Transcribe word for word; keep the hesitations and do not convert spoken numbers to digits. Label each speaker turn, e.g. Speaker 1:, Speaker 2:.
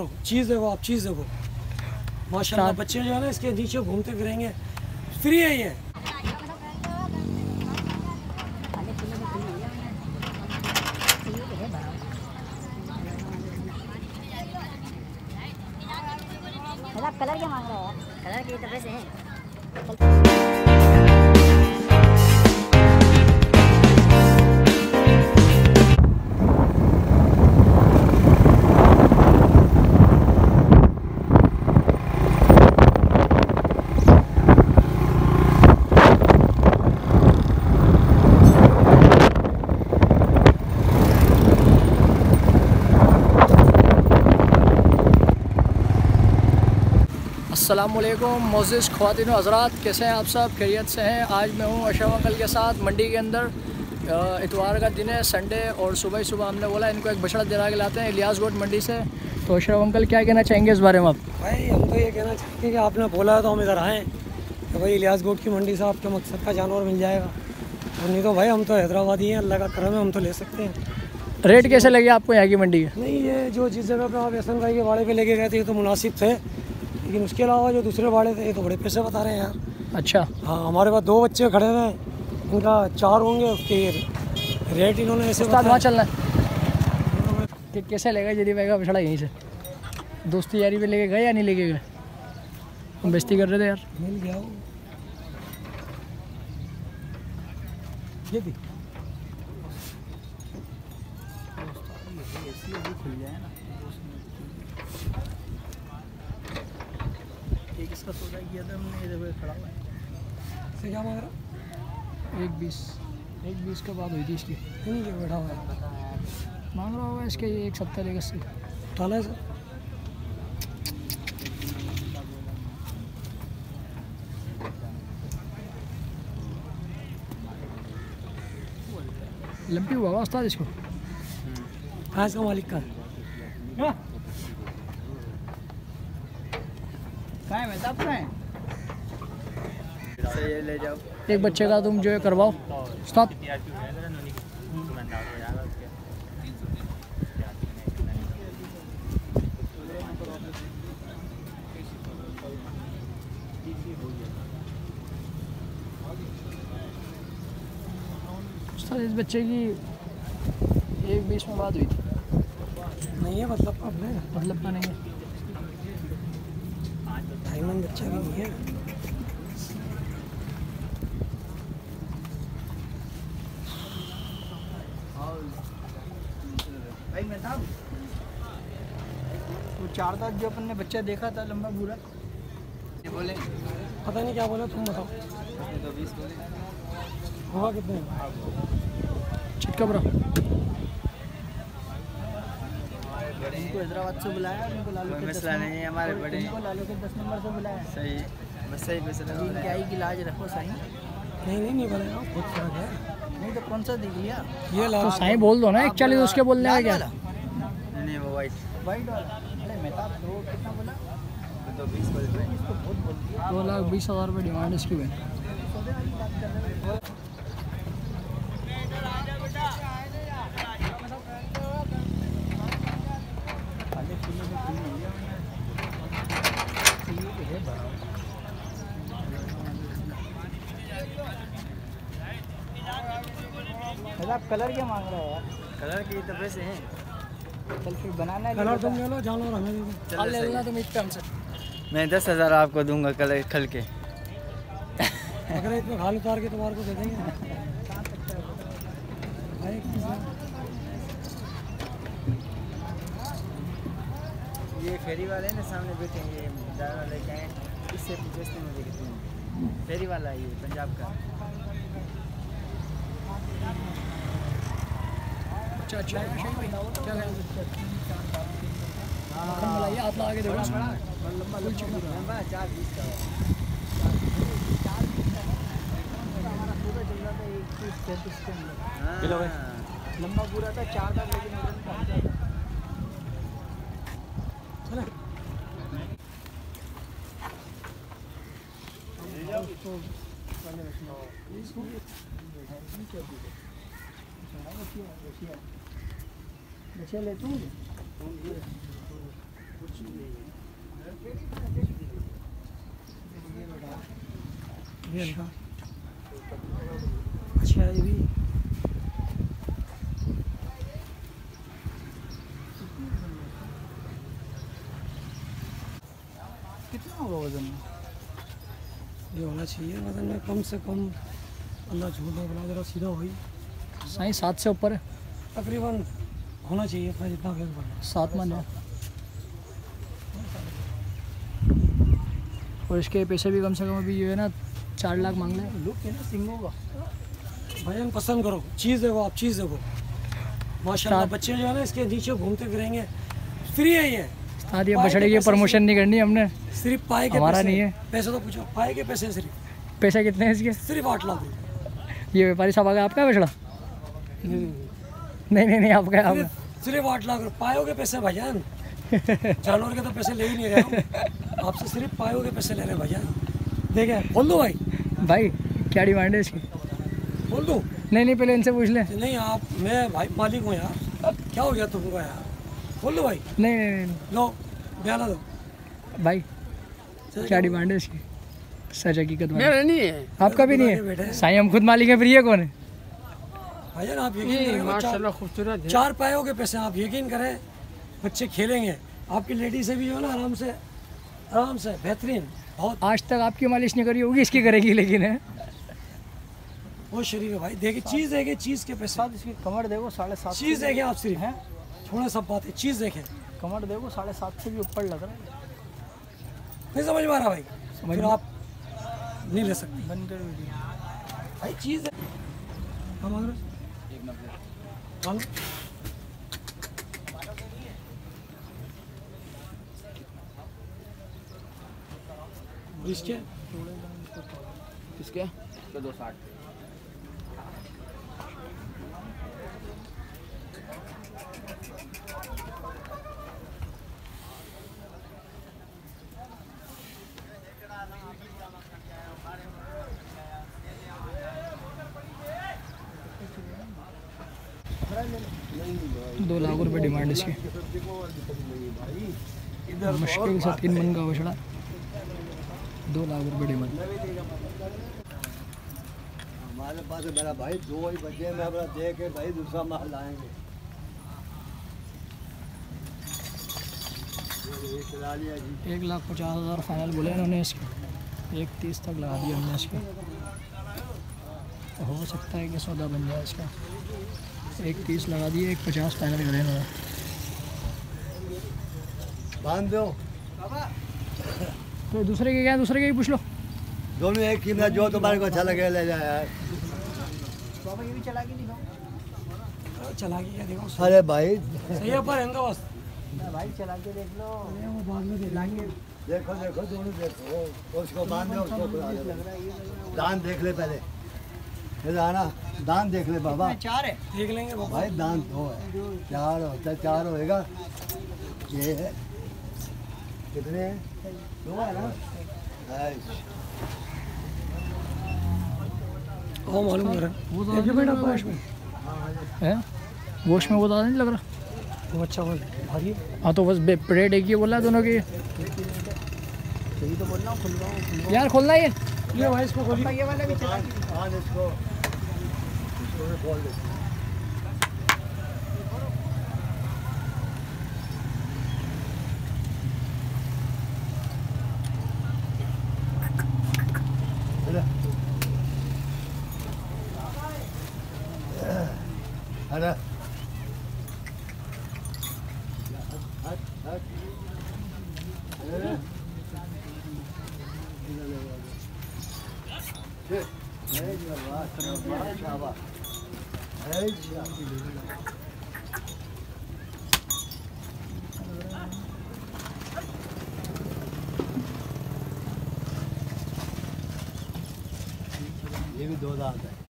Speaker 1: चीज़ देखो आप, चीज़ देखो माशाल्लाह। बच्चे जो है ना इसके नीचे घूमते फिरेंगे, फ्री है ये।
Speaker 2: आप कलर क्या मांग रहे हैं यार? कलर की तरह से है।
Speaker 3: अस्सलामुअलैकुम मोअज़्ज़िज़ ख़वातीन व हज़रात, कैसे हैं आप सब? खैरियत से हैं? आज मैं हूं अशरफ अंकल के साथ मंडी के अंदर। इतवार का दिन है, संडे, और सुबह ही सुबह हमने बोला इनको एक बछड़ा दिला के लाते हैं इलियास गोट मंडी से। तो अशरफ अंकल क्या कहना चाहेंगे इस बारे में आप?
Speaker 1: भाई हम तो ये कहना चाहेंगे कि आपने बोला है तो हम इधर आएँ तो भाई इलियास गोट की मंडी से आपके मकसद का जानवर मिल जाएगा, और नहीं तो भाई हम तो हैदराबादी हैं, अल्लाह का करम है, हम तो ले सकते हैं।
Speaker 3: रेट कैसे लगे आपको यहाँ की मंडी के?
Speaker 1: नहीं, ये जो जिस जगह पे आप एहसन भाई के बाड़े पे लेके गए थे ये तो मुनासिब थे, लेकिन उसके अलावा जो दूसरे बाड़े थे ये तो बड़े पैसे बता रहे हैं यार।
Speaker 3: अच्छा।
Speaker 1: हाँ, हमारे पास दो बच्चे खड़े हुए हैं, इनका चार होंगे, उसके रेट इन्होंने ऐसे
Speaker 3: उस्ताद वहाँ चलना है कि कैसे लेगा जरी भाई का बछड़ा यहीं से? दोस्ती यारी पे लेके गए या नहीं लेके गए? हम बेइज्जती कर रहे थे यार।
Speaker 1: मिल गया वो, ये भी
Speaker 3: एक इसका सौदा किया था हमने, इधर पे खड़ा हुआ है।
Speaker 1: से क्या मांग रहा?
Speaker 3: एक बीस एक बीस के बाद हुई थी इसकी।
Speaker 1: नहीं, ये बैठा हुआ है,
Speaker 3: मांग रहा होगा इसके ये एक सत्तर एक अस्सी।
Speaker 1: उठाना है सर।
Speaker 3: लंपी हुआ होगा उस्ताद इसको।
Speaker 1: हाँ, इसका मालिक का
Speaker 3: है। ले जाओ एक बच्चे का तुम जो है करवाओ उस्ताद। उस्ताद इस बच्चे की एक बीस में बात हुई थी।
Speaker 1: नहीं है, मतलब अब है,
Speaker 3: मतलब का नहीं है।
Speaker 1: ढाई मन बच्चा भी नहीं है।
Speaker 3: भाई मैं था वो चार दांत जो अपन ने बच्चा देखा था लंबा पूरा, ये बोले
Speaker 1: पता नहीं क्या बोला, तुम बताओ।
Speaker 3: तो बीस बोले
Speaker 1: हुआ कितने?
Speaker 3: चिटका बरा इनको हैदराबाद से बुलाया, उनको लालू के मसला नहीं है, हमारे बड़े इनको लालू के दस नंबर से बुलाया। सही बस सही पैसे लगा इनकी आई की लाज रखो सही।
Speaker 1: नहीं नहीं नहीं बोलेगा, बहुत फर्क है।
Speaker 3: नहीं तो कौन सा दिख लिया
Speaker 1: ये ला
Speaker 3: तो साईं बोल दो ना, एक चालीस उसके बोलने का क्या?
Speaker 4: नहीं वो वाइट
Speaker 3: वाइट वाला। अरे मैं तो कितना बोला?
Speaker 4: तो बीस बोल रहे हैं।
Speaker 3: इसको बहुत बोल दिया। दो लाख बीस हज़ार रुपये डिमांड इसकी भाई। आप कलर क्या मांग रहे हैं यार?
Speaker 4: कलर की तो पैसे हैं,
Speaker 3: चल फिर बनाना है।
Speaker 1: कलर तुम ले लो, जानवर हमें दे दो।
Speaker 3: हाल ले लेना तुम एक टाइम से।
Speaker 4: मैं दस हज़ार आपको दूंगा कलर खल के।
Speaker 1: अगर इसमें खाल उतार के तुम्हारे को दे देंगे। भाई
Speaker 4: ये फेरी वाले हैं ना सामने बैठे हैं, ये ड्राइवर लेके आए, इससे पूछते हैं मुझे कितने। फेरी वाला है ये पंजाब का।
Speaker 3: अच्छा अच्छा क्या मिलाइए, हाथ लगा के देखो।
Speaker 4: लंबा चार बीस का
Speaker 3: लंबा पूरा था, चार था, लेकिन बच्चे ले तू
Speaker 1: ये हल्का अच्छा है ये भी।
Speaker 3: कितना होगा वजन में?
Speaker 1: ये होना चाहिए वजन में कम से कम, अल्लाह झूठ नहीं बोला, जरा सीधा हुई
Speaker 3: साईं सात से ऊपर है,
Speaker 1: तकरीबन होना चाहिए इतना जितना फेंक पड़ा।
Speaker 3: सात मन है। और इसके पैसे भी कम से कम अभी जो है ना चार लाख मांग रहे हैं। लुक है ना सिंगों का।
Speaker 1: भजन पसंद करो, चीज़ देखो आप, चीज़ देखो माशाल्लाह। बच्चे जो है ना इसके नीचे घूमते फिरेंगे, फ्री है ये।
Speaker 3: हाँ ये बछड़े की प्रमोशन नहीं करनी हमने,
Speaker 1: सिर्फ पाए के
Speaker 3: हमारा
Speaker 1: पैसे,
Speaker 3: नहीं है।
Speaker 1: पैसे तो पूछो, पाए के पैसे सिर्फ।
Speaker 3: पैसे कितने हैं इसके?
Speaker 1: सिर्फ आठ लाख रुपये।
Speaker 3: ये व्यापारी साहब आ गया, आपका है बछड़ा? नहीं नहीं नहीं आपका है, आपका।
Speaker 1: सिर्फ सिर्फ आठ लाख रुपये पायों के पैसे भाईजान। जानवर के तो पैसे ले ही नहीं रहे हम, आपसे सिर्फ पायों के पैसे ले रहे हैं भाईजान। देखे बोल दो भाई।
Speaker 3: भाई क्या डिमांड है इसकी?
Speaker 1: बोल दूँ?
Speaker 3: नहीं नहीं पहले इनसे पूछ ले।
Speaker 1: नहीं आप, मैं भाई मालिक हूँ यार, क्या हो गया तुमको यार? बोल दो भाई।
Speaker 3: नहीं नहीं नहीं
Speaker 1: लो बयाना दो
Speaker 3: भाई, क्या डिमांड है इसकी? सच हकीकत
Speaker 4: मेरा नहीं है,
Speaker 3: आपका भी नहीं है? साईं हम खुद मालिक है, फिर ये कौन है?
Speaker 1: भाईजान आप यकीन करें,
Speaker 4: माशाल्लाह खूबसूरत है।
Speaker 1: चार पायों के पैसे आप यकीन करें, बच्चे खेलेंगे, आपकी लेडी से भी जो है ना आराम से, आराम से बेहतरीन। बहुत
Speaker 3: आज तक आपकी मालिश नहीं करी होगी, इसकी करेगी लेकिन है।
Speaker 1: बहुत शरीफ है भाई। देखिए चीज़ देखे, चीज़ के पैसे,
Speaker 3: इसकी कमर देखो साढ़े सात,
Speaker 1: चीज़ देखें आप सिर्फ
Speaker 3: है
Speaker 1: छोड़े सब बात है, चीज़ देखें।
Speaker 3: कमर देखो साढ़े सात से भी ऊपर लग रहा है।
Speaker 1: नहीं समझ में आ रहा भाई, फिर आप नहीं ले सकते
Speaker 3: बंद कर वीडियो।
Speaker 1: भाई। चीज़ है हम अगर हम इसके
Speaker 4: किसके? दो साठ।
Speaker 3: दो लाख रुपए डिमांड इसकी, मुश्किल से तीन मन का बछड़ा, दो लाख रुपए डिमांड।
Speaker 5: हमारे पास है मेरा भाई, दो ही बचे में अपना दे के भाई दूसरा माल लाएंगे। ये चला लिया जी।
Speaker 3: एक लाख पचास हज़ार फाइनल बोले इन्होंने इसके, एक तीस तक लगा दिया हमने इसके। हो सकता है कि सौदा बन जाए इसका। एक तीस लगा दिए, एक पचास फाइनल करे इन्होंने।
Speaker 5: बांध दो
Speaker 3: तो दूसरे के क्या है, दूसरे के ही पूछ लो।
Speaker 5: दोनों एक ही में, जो तुम्हारे को अच्छा लगे ले जाए यार।
Speaker 1: बाबा ये भी चला के दिखाओ, चला के क्या दिखाओ?
Speaker 5: अरे भाई
Speaker 1: सही है पर इनका बस
Speaker 4: भाई चला के देख लो।
Speaker 1: वो बाद में दिलाएंगे।
Speaker 5: देखो देखो दोनों देखो, उसको बांध दो, उसको खुला दो। दान देख ले पहले, ये आना दान देख ले बाबा।
Speaker 1: चार है, देख लेंगे बाबा।
Speaker 5: भाई दान दो है, चार होता चार होएगा। ये है कितने हैं? दो है ना।
Speaker 1: वो मालूम कर वो तो एक बेटा गोश में
Speaker 3: है, गोश में वो ज़्यादा नहीं लग रहा।
Speaker 1: वो अच्छा बोल भारी है।
Speaker 3: हाँ तो बस ब्रेड एक ही बोला है दोनों की।
Speaker 4: यही तो बोल रहा हूँ, खुलवाओ।
Speaker 3: यार खोलना ये
Speaker 1: ये भाई इसको खोलिए।
Speaker 4: ये वाला भी चला के
Speaker 5: हाँ इसको इसको भी खोल दे। अरे ये भी दो दांत है।